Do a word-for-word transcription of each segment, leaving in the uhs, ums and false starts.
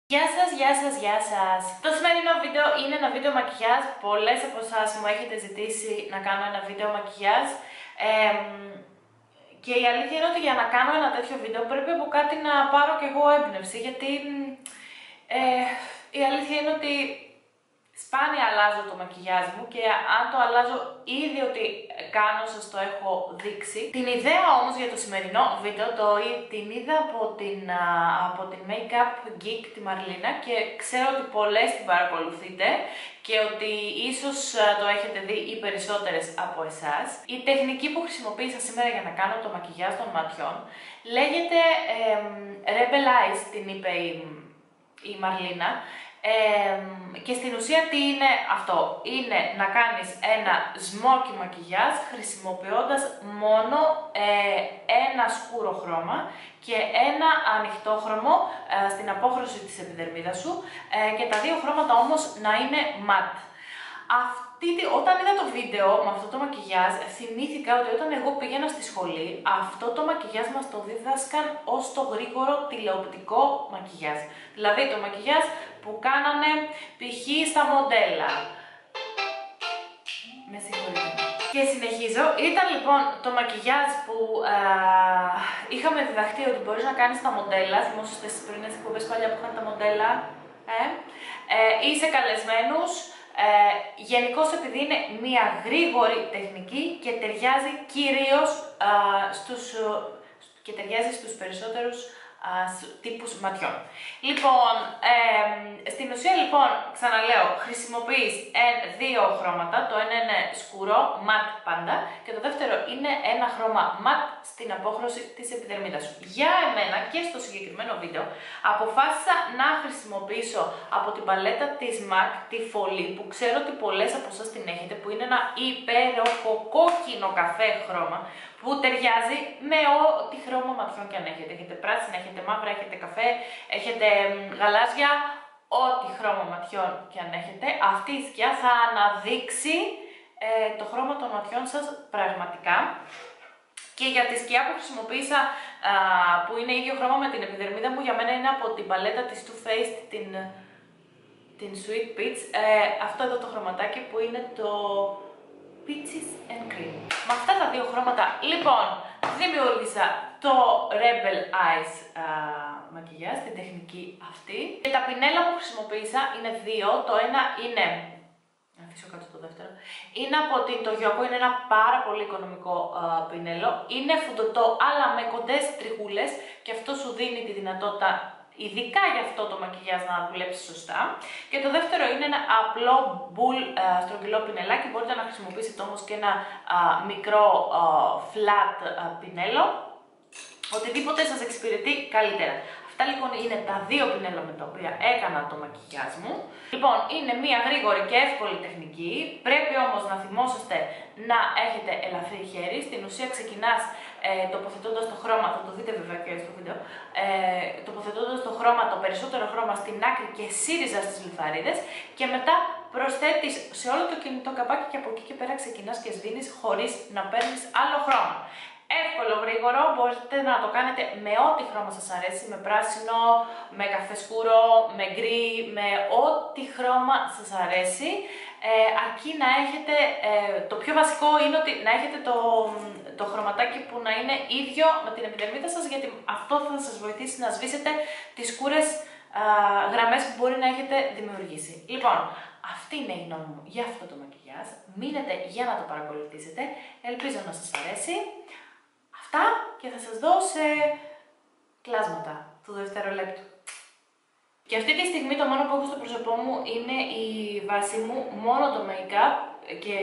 Γεια σας, γεια σας, γεια σας! Το σημερινό βίντεο είναι ένα βίντεο μακιγιάζ. Πολλές από εσάς μου έχετε ζητήσει να κάνω ένα βίντεο μακιγιάζ. Ε, και η αλήθεια είναι ότι για να κάνω ένα τέτοιο βίντεο πρέπει από κάτι να πάρω κι εγώ έμπνευση, γιατί ε, η αλήθεια είναι ότι σπάνια αλλάζω το μακιγιάζ μου και αν το αλλάζω ήδη ότι κάνω σας το έχω δείξει. Την ιδέα όμως για το σημερινό βίντεο το, την είδα από την, από την Makeup Geek τη Μαρλίνα και ξέρω ότι πολλές την παρακολουθείτε και ότι ίσως το έχετε δει οι περισσότερες από εσάς. Η τεχνική που χρησιμοποίησα σήμερα για να κάνω το μακιγιάζ των ματιών λέγεται ε, Rebel Eyes, την είπε η, η Μαρλίνα. Ε, και στην ουσία τι είναι αυτό? Είναι να κάνεις ένα smoky μακιγιάζ χρησιμοποιώντας μόνο ε, ένα σκούρο χρώμα και ένα ανοιχτό χρώμο ε, στην απόχρωση της επιδερμίδας σου ε, και τα δύο χρώματα όμως να είναι matte. Αυτή, όταν είδα το βίντεο με αυτό το μακιγιάζ, θυμήθηκα ότι όταν εγώ πήγαινα στη σχολή, αυτό το μακιγιάζ μας το δίδασκαν ως το γρήγορο τηλεοπτικό μακιγιάζ. Δηλαδή το μακιγιάζ που κάνανε π.χ. στα μοντέλα. Με συγχωρείτε. Και συνεχίζω. Ήταν λοιπόν το μακιγιάζ που α, είχαμε διδαχτεί ότι μπορείς να κάνεις τα μοντέλα. Θυμόσαστε στις πρωινές εκπομπές παλιά που είχαν τα μοντέλα. Ε? Ε, είσαι καλεσμένους. Ε, γενικώς επειδή είναι μια γρήγορη τεχνική και ταιριάζει κυρίως α, στους, και ταιριάζει στους περισσότερους α, τύπους ματιών. Λοιπόν, ε, στην ουσία λοιπόν, ξαναλέω, χρησιμοποιείς ε, δύο χρώματα. Το ένα είναι σκούρο, ματ πάντα, και το δεύτερο είναι ένα χρώμα ματ στην απόχρωση της επιδερμίδας σου. Για εμένα και στο συγκεκριμένο βίντεο αποφάσισα να χρησιμοποιήσω από την παλέτα της μακ τη φωλή, που ξέρω ότι πολλές από εσάς την έχετε, που είναι ένα υπέροχο κόκκινο καφέ χρώμα που ταιριάζει με ό,τι χρώμα ματιών και αν έχετε. Έχετε πράσινα, έχετε μαύρα, έχετε καφέ, έχετε γαλάζια, ό,τι χρώμα ματιών και αν έχετε. Αυτή η σκιά θα αναδείξει ε, το χρώμα των ματιών σας πραγματικά. Και για τη σκιά που χρησιμοποίησα, α, που είναι ίδιο χρώμα με την επιδερμίδα μου, για μένα είναι από την παλέτα της Too Faced, την, την Sweet Peach, ε, αυτό εδώ το χρωματάκι που είναι το Peaches and Cream. Με αυτά τα δύο χρώματα, λοιπόν, δημιούργησα το Rebel Eyes α, μακιγιάζ, την τεχνική αυτή. Και τα πινέλα που χρησιμοποίησα είναι δύο, το ένα είναι... Να αφήσω κάτω το δεύτερο. Είναι από την το Yoko, είναι ένα πάρα πολύ οικονομικό α, πινέλο. Είναι φουντωτό αλλά με κοντές τριχούλες και αυτό σου δίνει τη δυνατότητα, ειδικά για αυτό το μακιγιάζ, να δουλέψει σωστά. Και το δεύτερο είναι ένα απλό μπουλ στρογγυλό πινελάκι. Μπορείτε να χρησιμοποιήσετε όμως και ένα α, μικρό α, flat α, πινέλο. Οτιδήποτε σας εξυπηρετεί καλύτερα. Αυτά λοιπόν είναι τα δύο πινέλα με τα οποία έκανα το μακιγιάζ μου. Λοιπόν, είναι μια γρήγορη και εύκολη τεχνική. Πρέπει όμως να θυμόσαστε να έχετε ελαφρύ χέρι. Στην ουσία ξεκινάς ε, τοποθετώντας το χρώμα, θα το δείτε βέβαια και στο βίντεο, ε, τοποθετώντας το χρώμα, το περισσότερο χρώμα στην άκρη και σύριζα στις λιθαρίδες και μετά προσθέτεις σε όλο το κινητό καπάκι και από εκεί και πέρα ξεκινάς και σβήνεις χωρίς να παίρνεις άλλο χρώμα. Εύκολο, γρήγορο, μπορείτε να το κάνετε με ό,τι χρώμα σας αρέσει, με πράσινο, με καφέ σκούρο, με γκρι, με ό,τι χρώμα σας αρέσει, ε, αρκεί να έχετε, ε, το πιο βασικό είναι ότι να έχετε το, το χρωματάκι που να είναι ίδιο με την επιδερμίδα σας, γιατί αυτό θα σας βοηθήσει να σβήσετε τις σκούρες α, γραμμές που μπορεί να έχετε δημιουργήσει. Λοιπόν, αυτή είναι η γνώμη μου για αυτό το μακιγιάζ. Μείνετε για να το παρακολουθήσετε, ελπίζω να σας αρέσει. Αυτά και θα σας δω σε κλάσματα του δευτερολέπτου. Και αυτή τη στιγμή το μόνο που έχω στο πρόσωπό μου είναι η βάση μου, μόνο το make-up και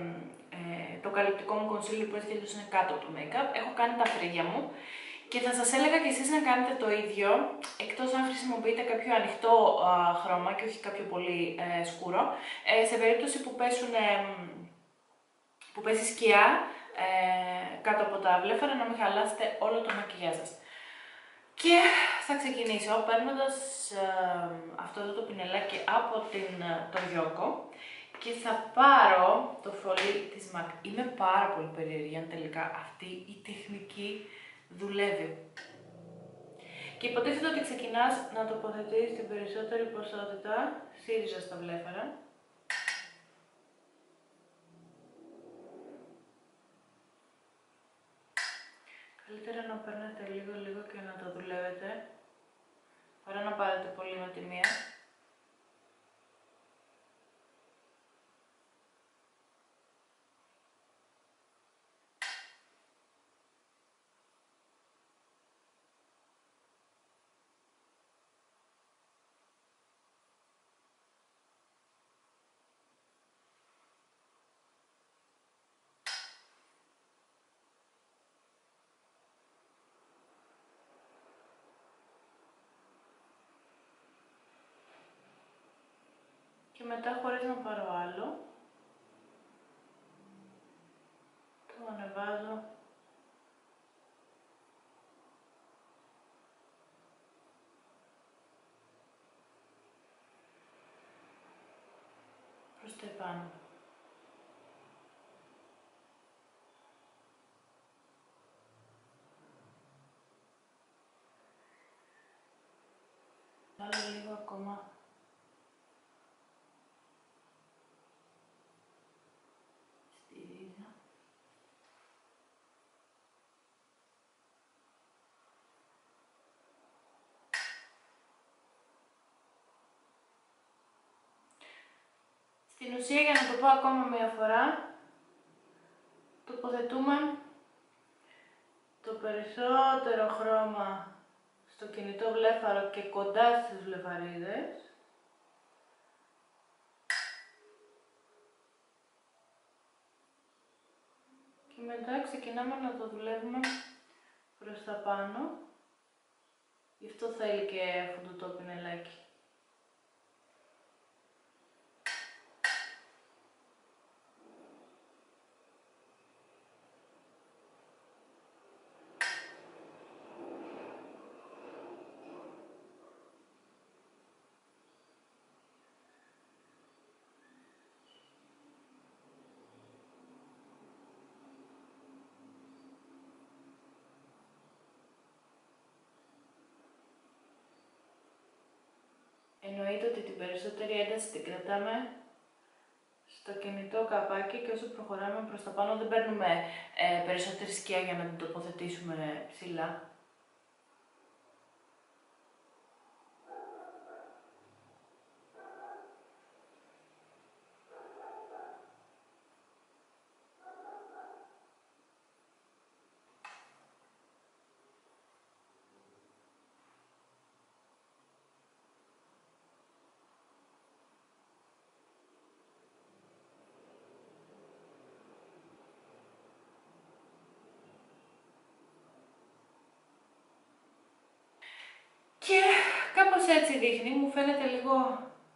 ε, το καλυπτικό μου concealer που έτσι είναι κάτω από το make-up. Έχω κάνει τα φρύδια μου και θα σας έλεγα και εσείς να κάνετε το ίδιο, εκτός αν χρησιμοποιείτε κάποιο ανοιχτό α, χρώμα και όχι κάποιο πολύ ε, σκούρο. Ε, σε περίπτωση που, πέσουν, ε, που πέσει σκιά Ε, κάτω από τα βλέφαρα, να μην χαλάσετε όλο το μακιγιάζ σας. Και θα ξεκινήσω παίρνοντας ε, αυτό εδώ το πινελάκι από την, το Yoko και θα πάρω το φωλί της μακ. Είμαι πάρα πολύ περίεργη αν τελικά αυτή η τεχνική δουλεύει. Και υποτίθεται ότι ξεκινάς να τοποθετείς την περισσότερη ποσότητα ΣΥΡΙΖΑ στα βλέφαρα. Καλύτερα να παίρνετε λίγο λίγο και να το δουλεύετε, παρά να πάρετε πολύ με τη μία. Και μετά, χωρίς να πάρω άλλο, το ανεβάζω προς τα επάνω. Βάλω λίγο ακόμα στη ρίζα. Στην ουσία, για να το πω ακόμα μία φορά, τοποθετούμε το περισσότερο χρώμα στο κινητό βλέφαρο και κοντά στις βλεφαρίδες. Και μετά ξεκινάμε να το δουλεύουμε προς τα πάνω. Γι' αυτό θέλει και φουντουτό πινελάκι. Εννοείται ότι την περισσότερη ένταση την κρατάμε στο κινητό καπάκι και όσο προχωράμε προς τα πάνω δεν παίρνουμε ε, περισσότερη σκιά για να την τοποθετήσουμε ψηλά. Και κάπως έτσι δείχνει, μου φαίνεται λίγο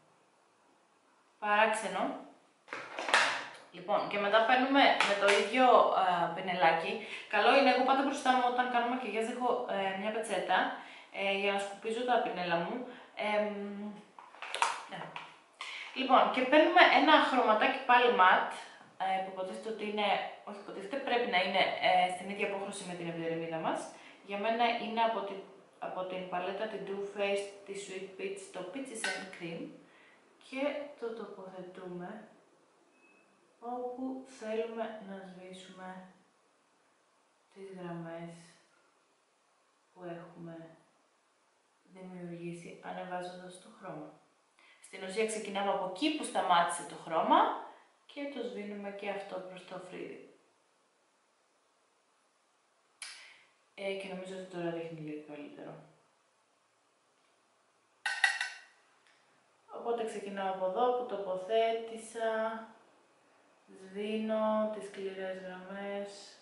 παράξενο. Λοιπόν, και μετά παίρνουμε με το ίδιο α, πινελάκι. Καλό είναι, εγώ πάντα μπροστά μου όταν κάνω μακιγιάζ έχω ε, μια πετσέτα ε, για να σκουπίζω τα πινέλα μου. Ε, ναι. Λοιπόν, και παίρνουμε ένα χρωματάκι πάλι ματ, ε, που υποτίθεται ότι είναι, όχι υποτίθεται, πρέπει να είναι ε, στην ίδια απόχρωση με την επιδερμίδα μας. Για μένα είναι από την από την παλέτα την Too Faced, τη Sweet Peach, το Peaches and Cream, και το τοποθετούμε όπου θέλουμε να σβήσουμε τις γραμμές που έχουμε δημιουργήσει ανεβάζοντας το χρώμα. Στην ουσία ξεκινάμε από εκεί που σταμάτησε το χρώμα και το σβήνουμε και αυτό προς το φρύδι. Ε, και νομίζω ότι τώρα δείχνει λίγο καλύτερο. Οπότε ξεκινάω από εδώ που τοποθέτησα, σβήνω τις σκληρές γραμμές.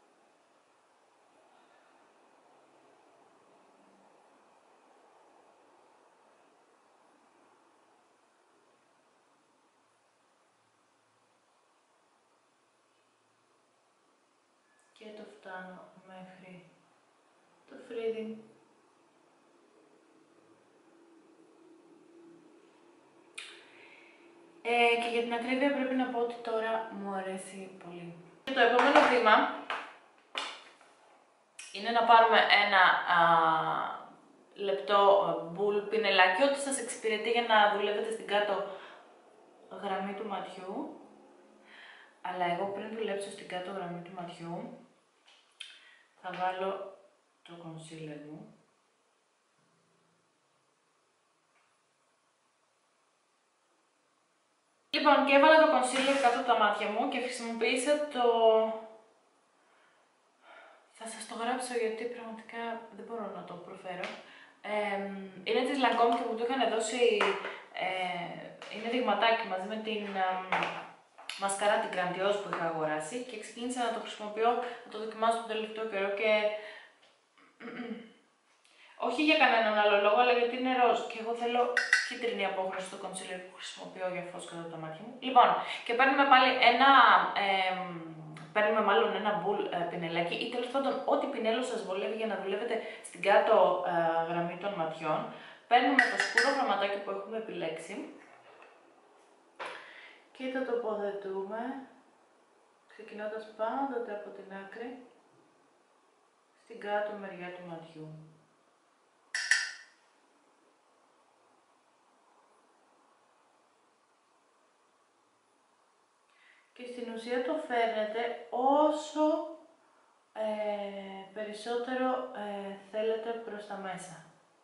Και το φτάνω μέχρι το φρύδι. Ε, και για την ακρίβεια πρέπει να πω ότι τώρα μου αρέσει πολύ. Και το επόμενο βήμα είναι να πάρουμε ένα α, λεπτό μπουλ πινελάκι, ό,τι σας εξυπηρετεί για να δουλεύετε στην κάτω γραμμή του ματιού. Αλλά εγώ πριν δουλέψω στην κάτω γραμμή του ματιού, θα βάλω το concealer μου. Λοιπόν, και έβαλα το concealer κάτω από τα μάτια μου και χρησιμοποίησα το... Θα σας το γράψω γιατί πραγματικά δεν μπορώ να το προφέρω. Ε, είναι της Lancome και μου το είχαν δώσει, ε, είναι δειγματάκι μαζί με την ε, μασκαρά την Grandiose που είχα αγοράσει και ξεκίνησα να το χρησιμοποιώ, να το δοκιμάσω τον τελευταίο καιρό και... Όχι για κανέναν άλλο λόγο, αλλά γιατί είναι ροζ και εγώ θέλω κίτρινη απόχρωση στο concealer που χρησιμοποιώ για φως κάτω από τα μάτια μου. Λοιπόν, και παίρνουμε πάλι ένα... Ε, Παίρνουμε μάλλον ένα μπουλ ε, πινελάκι ή τέλος πάντων ό,τι πινέλο σας βολεύει για να δουλεύετε στην κάτω ε, γραμμή των ματιών. Παίρνουμε το σκούρο χρωματάκι που έχουμε επιλέξει και το τοποθετούμε ξεκινώντας πάντοτε από την άκρη στην κάτω μεριά του ματιού. Και στην ουσία το φέρνετε όσο ε, περισσότερο ε, θέλετε προς τα μέσα.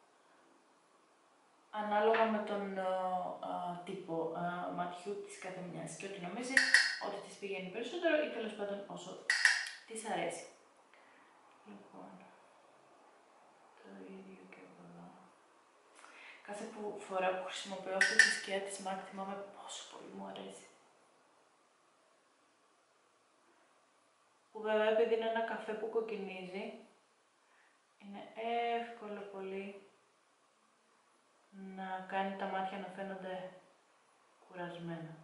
Ανάλογα με τον ε, ε, τύπο ε, ματιού της κάθε μιας και ό,τι νομίζει ότι της πηγαίνει περισσότερο ή τέλος πάντων όσο της αρέσει. Λοιπόν, το ίδιο και εδώ. Κάθε που φορά που χρησιμοποιώ αυτή τη σκιά της μάκ θυμάμαι πόσο πολύ μου αρέσει. Που βέβαια επειδή είναι ένα καφέ που κοκκινίζει, είναι εύκολο πολύ να κάνει τα μάτια να φαίνονται κουρασμένα.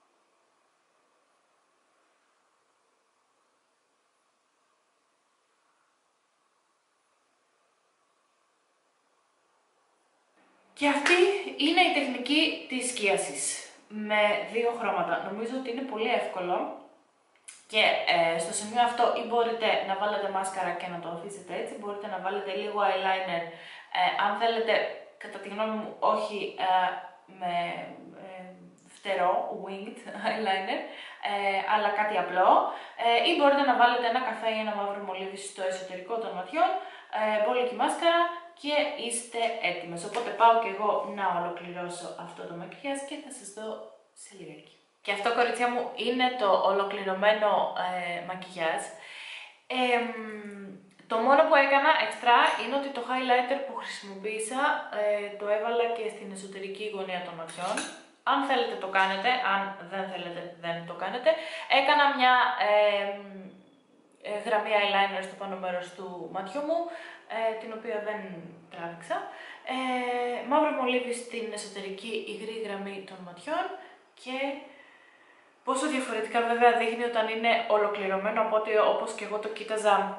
Και αυτή είναι η τεχνική της σκίασης με δύο χρώματα. Νομίζω ότι είναι πολύ εύκολο. Και ε, στο σημείο αυτό ή μπορείτε να βάλετε μάσκαρα και να το αφήσετε έτσι, μπορείτε να βάλετε λίγο eyeliner, ε, αν θέλετε, κατά τη γνώμη μου, όχι ε, με ε, φτερό, winged eyeliner, ε, αλλά κάτι απλό, ε, ή μπορείτε να βάλετε ένα καφέ ή ένα μαύρο μολύβι στο εσωτερικό των ματιών, ε, μπόλικη μάσκαρα και είστε έτοιμες. Οπότε πάω και εγώ να ολοκληρώσω αυτό το μακιγιάζ και θα σας δω σε λιγάκι. Και αυτό, κορίτσια μου, είναι το ολοκληρωμένο ε, μακιγιάζ. Ε, το μόνο που έκανα εξτρά είναι ότι το highlighter που χρησιμοποίησα ε, το έβαλα και στην εσωτερική γωνία των ματιών. Αν θέλετε το κάνετε, αν δεν θέλετε δεν το κάνετε. Έκανα μια ε, ε, γραμμή eyeliner στο πάνω μέρος του ματιού μου, ε, την οποία δεν τράβηξα. Ε, μαύρο μολύβι στην εσωτερική υγρή γραμμή των ματιών και... Πόσο διαφορετικά βέβαια δείχνει όταν είναι ολοκληρωμένο από ότι όπως και εγώ το κοίταζα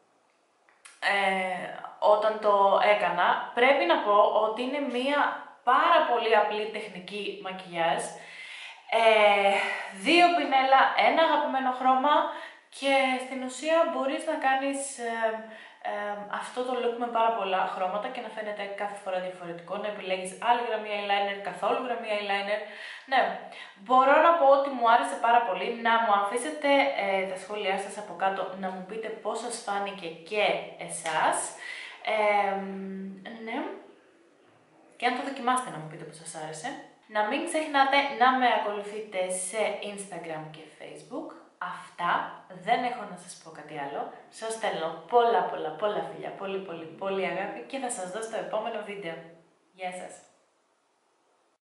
ε, όταν το έκανα. Πρέπει να πω ότι είναι μία πάρα πολύ απλή τεχνική μακιγιάζ. Ε, δύο πινέλα, ένα αγαπημένο χρώμα και στην ουσία μπορείς να κάνεις ε, ε, αυτό το look με πάρα πολλά χρώματα και να φαίνεται κάθε φορά διαφορετικό, να επιλέγεις άλλη γραμμή eyeliner, καθόλου γραμμή eyeliner. Ναι, μπορώ να πω ότι μου άρεσε πάρα πολύ. Να μου αφήσετε ε, τα σχόλιά σας από κάτω, να μου πείτε πώς σας φάνηκε και εσάς. Ε, ναι, και αν το δοκιμάσετε να μου πείτε πώς σας άρεσε. Να μην ξεχνάτε να με ακολουθείτε σε Instagram και Facebook. Αυτά, δεν έχω να σας πω κάτι άλλο. Σας στέλνω πολλά πολλά πολλά φιλιά, πολύ πολύ πολύ αγάπη και θα σας δω στο επόμενο βίντεο. Γεια σας!